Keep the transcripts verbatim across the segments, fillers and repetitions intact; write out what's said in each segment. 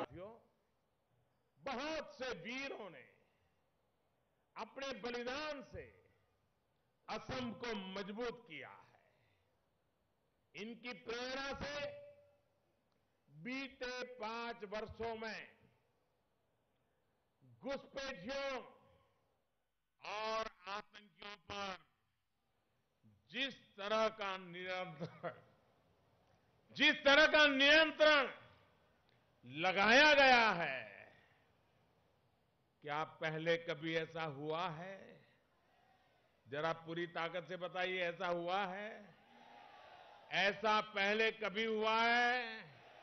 साथियों, बहुत से वीरों ने अपने बलिदान से असम को मजबूत किया है। इनकी प्रेरणा से बीते पांच वर्षों में घुसपैठियों और आतंकियों पर जिस तरह का नियंत्रण जिस तरह का नियंत्रण लगाया गया है, क्या पहले कभी ऐसा हुआ है? जरा पूरी ताकत से बताइए, ऐसा हुआ है? ऐसा पहले कभी हुआ है?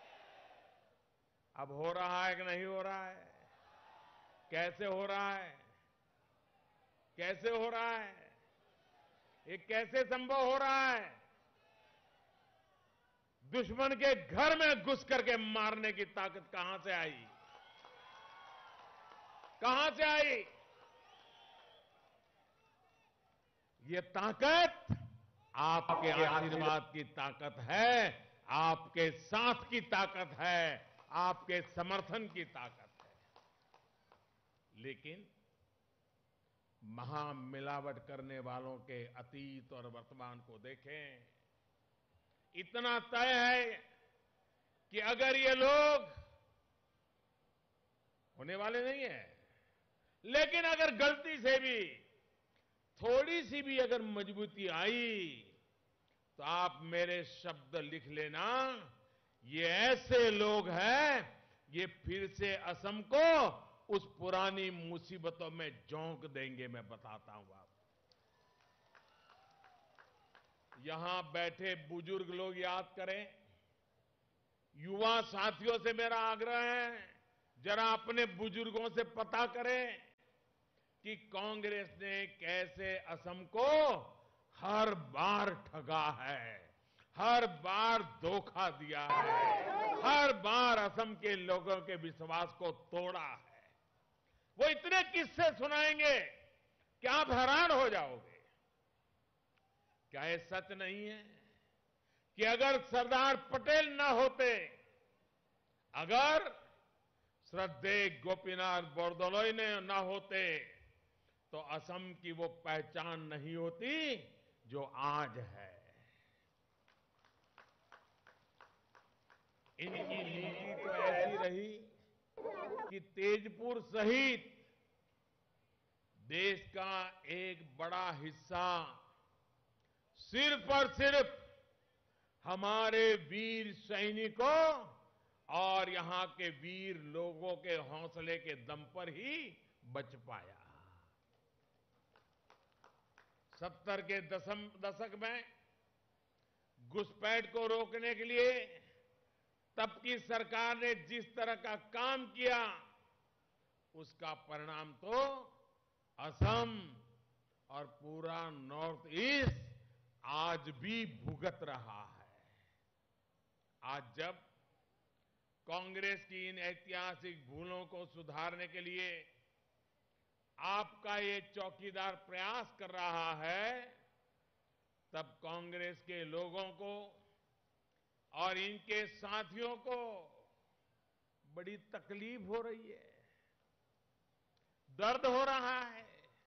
अब हो रहा है कि नहीं हो रहा है? कैसे हो रहा है? कैसे हो रहा है? ये कैसे संभव हो रहा है? दुश्मन के घर में घुस करके मारने की ताकत कहां से आई? कहां से आई? ये ताकत आपके आशीर्वाद की ताकत है, आपके साथ की ताकत है, आपके समर्थन की ताकत है। लेकिन महामिलावट करने वालों के अतीत और वर्तमान को देखें, इतना तय है कि अगर ये लोग होने वाले नहीं है, लेकिन अगर गलती से भी थोड़ी सी भी अगर मजबूती आई तो आप मेरे शब्द लिख लेना, ये ऐसे लोग हैं, ये फिर से असम को उस पुरानी मुसीबतों में झोंक देंगे। मैं बताता हूं आपको। यहां बैठे बुजुर्ग लोग याद करें, युवा साथियों से मेरा आग्रह है, जरा अपने बुजुर्गों से पता करें कि कांग्रेस ने कैसे असम को हर बार ठगा है, हर बार धोखा दिया है, हर बार असम के लोगों के विश्वास को तोड़ा है। वो इतने किस्से सुनाएंगे कि आप हैरान हो जाओगे। क्या ये सच नहीं है कि अगर सरदार पटेल न होते, अगर श्रद्धेय गोपीनाथ बोरदोलोई ने न होते, तो असम की वो पहचान नहीं होती जो आज है। इनकी नीति तो ऐसी रही कि तेजपुर सहित देश का एक बड़ा हिस्सा सिर्फ और सिर्फ हमारे वीर सैनिकों और यहां के वीर लोगों के हौसले के दम पर ही बच पाया। सत्तर के दशम दशक में घुसपैठ को रोकने के लिए तब की सरकार ने जिस तरह का काम किया, उसका परिणाम तो असम और पूरा नॉर्थ ईस्ट आज भी भुगत रहा है। आज जब कांग्रेस की इन ऐतिहासिक भूलों को सुधारने के लिए आपका ये चौकीदार प्रयास कर रहा है, तब कांग्रेस के लोगों को और इनके साथियों को बड़ी तकलीफ हो रही है, दर्द हो रहा है।